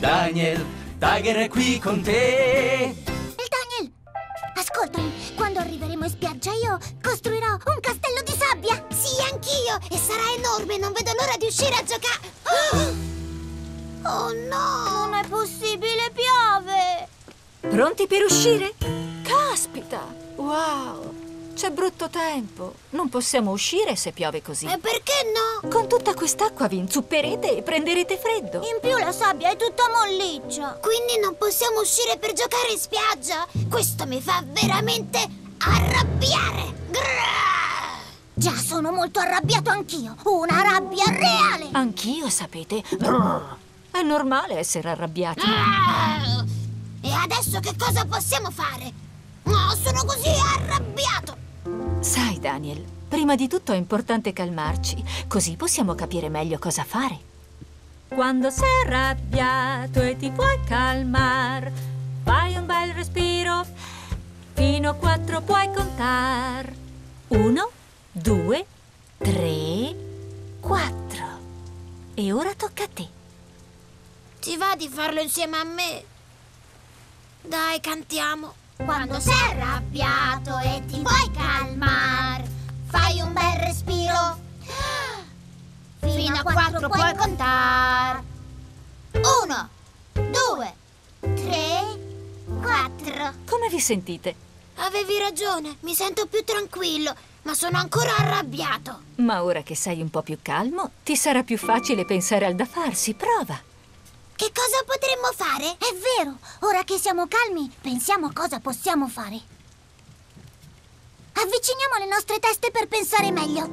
Daniel, Tiger è qui con te. Il Daniel! Ascoltami, quando arriveremo in spiaggia io costruirò un castello di sabbia. Sì, anch'io! E sarà enorme, non vedo l'ora di uscire a giocare. Oh no! Non è possibile, piove! Pronti per uscire? Caspita! Wow! C'è brutto tempo. Non possiamo uscire se piove così. E perché no? Con tutta quest'acqua vi inzupperete e prenderete freddo. In più la sabbia è tutta molliccia. Quindi non possiamo uscire per giocare in spiaggia? Questo mi fa veramente arrabbiare! Grrr! Già sono molto arrabbiato anch'io. Una rabbia reale! Anch'io, sapete. Brrr. È normale essere arrabbiati. Ah! E adesso che cosa possiamo fare? No, sono così arrabbiato! Sai, Daniel, prima di tutto è importante calmarci, così possiamo capire meglio cosa fare. Quando sei arrabbiato e ti vuoi calmare, fai un bel respiro, fino a 4 puoi contare. 1, 2, 3, 4. E ora tocca a te. Ti va di farlo insieme a me? Dai, cantiamo. Quando sei arrabbiato e ti vuoi calmare, fai un bel respiro. Fino a 4 puoi contare. 1, 2, 3, 4. Come vi sentite? Avevi ragione, mi sento più tranquillo, ma sono ancora arrabbiato. Ma ora che sei un po' più calmo, ti sarà più facile pensare al da farsi. Prova. Che cosa potremmo fare? È vero, ora che siamo calmi, pensiamo a cosa possiamo fare. Avviciniamo le nostre teste per pensare meglio.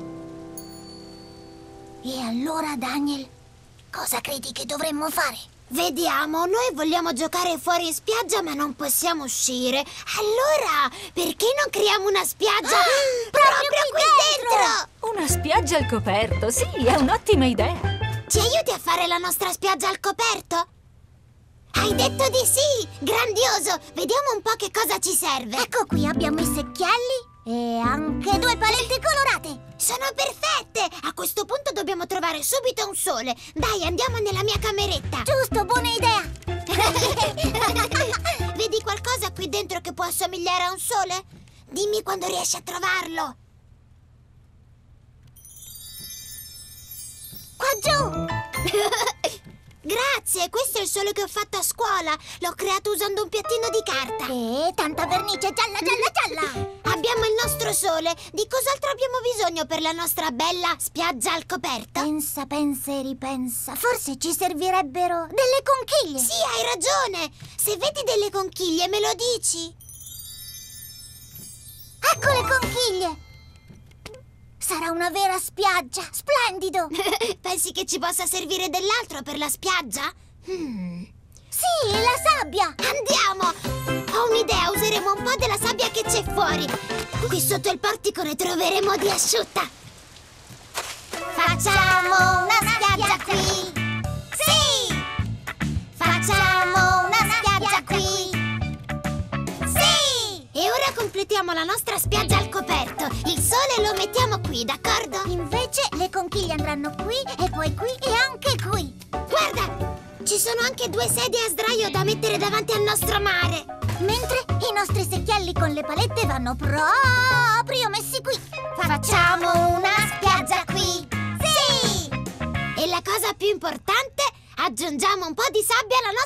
E allora, Daniel, cosa credi che dovremmo fare? Vediamo, noi vogliamo giocare fuori in spiaggia ma non possiamo uscire. Allora, perché non creiamo una spiaggia proprio qui dentro? Una spiaggia al coperto, sì, è un'ottima idea. Ci aiuti a fare la nostra spiaggia al coperto? Hai detto di sì! Grandioso! Vediamo un po' che cosa ci serve. Ecco qui, abbiamo i secchielli e anche 2 palette colorate. Sono perfette! A questo punto dobbiamo trovare subito un sole. Dai, andiamo nella mia cameretta. Giusto, buona idea. Vedi qualcosa qui dentro che può assomigliare a un sole? Dimmi quando riesci a trovarlo. Qua giù! Grazie, questo è il sole che ho fatto a scuola. L'ho creato usando un piattino di carta. E tanta vernice gialla, gialla, gialla! Abbiamo il nostro sole. Di cos'altro abbiamo bisogno per la nostra bella spiaggia al coperto? Pensa, pensa e ripensa. Forse ci servirebbero delle conchiglie. Sì, hai ragione. Se vedi delle conchiglie, me lo dici? Ecco le conchiglie! Sarà una vera spiaggia! Splendido! Pensi che ci possa servire dell'altro per la spiaggia? Sì, la sabbia! Andiamo! Ho un'idea, useremo un po' della sabbia che c'è fuori. Qui sotto il portico ne troveremo di asciutta. Facciamo una spiaggia qui! Sì! Facciamo una spiaggia qui! Sì! E ora completiamo la nostra spiaggia al coperto. Il sole lo mettiamo qui, d'accordo? Invece le conchiglie andranno qui e poi qui e anche qui. Guarda! Ci sono anche 2 sedie a sdraio da mettere davanti al nostro mare. Mentre i nostri secchielli con le palette vanno proprio messi qui. Facciamo una spiaggia qui! Sì! E la cosa più importante, aggiungiamo un po' di sabbia alla